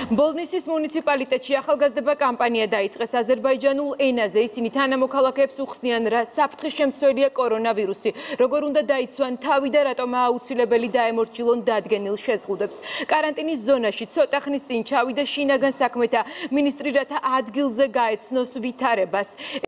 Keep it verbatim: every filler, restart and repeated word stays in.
ბოლნისის მუნიციპალიტეტში ახალგაზრდება კამპანია დაიწყეს აზერბაიჯანულ ენაზე. ისინი თანამოქალაქეებს უხსნიან, რა საფრთხის შემცველია კორონავირუსი, როგორ უნდა დაიცვან თავი და რატომაა აუცილებელი დაემორჩილონ დადგენილ შეზღუდვებს. კარანტინის ზონაში ცოტა ხნის წინ ჩავიდა შინაგან საქმეთა მინისტრი, რათა ადგილზე გაეცნოს ვითარებას.